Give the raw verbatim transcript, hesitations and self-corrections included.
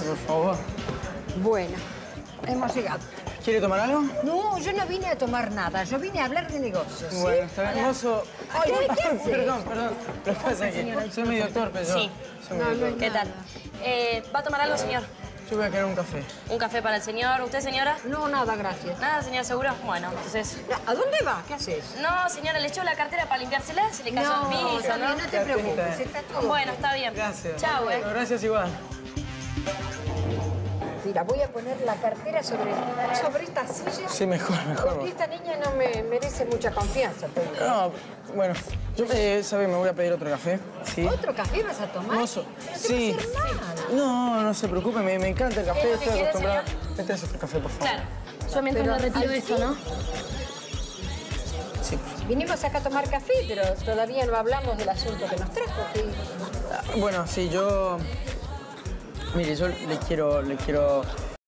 por favor. Bueno, hemos llegado. ¿Quiere tomar algo? No, yo no vine a tomar nada. Yo vine a hablar de negocios. ¿sí? Bueno, está bien. Mozo. Ay, ¿qué, qué haces? Perdón, perdón. Lo que pasa es que soy medio torpe yo. Sí. Soy No, medio no, torpe. ¿Qué tal? Eh, ¿Va a tomar algo, señor? Yo voy a querer un café. ¿Un café para el señor? ¿Usted, señora? No, nada, gracias. Nada, señor, ¿seguro? Bueno, entonces... ¿A dónde va? ¿Qué haces? No, señora, le echó la cartera para limpiársela, se le cayó al piso, está bien, ¿no? no te preocupes, está todo Bueno, bien. está bien. Gracias. Chao, güey. Bueno, gracias igual. Mira, voy a poner la cartera sobre, sobre esta silla. Sí, mejor, mejor. Porque esta niña no me merece mucha confianza. Te digo. No, bueno, yo, eh, ¿sabe? Me voy a pedir otro café. ¿Sí? ¿Otro café vas a tomar? Mozo, Pero te sí. va a hacer mal. No, no se preocupe, me, me encanta el ¿Qué café, es lo que estoy quiere, acostumbrado. señor? ¿Me traes otro café, por favor? Claro. Yo mientras Pero le retiro al esto, fin- ¿no? Sí. Vinimos acá a tomar café, pero todavía no hablamos del asunto que nos trajo. ¿Sí? Ah, Bueno, sí, yo... Mire, yo le quiero, le quiero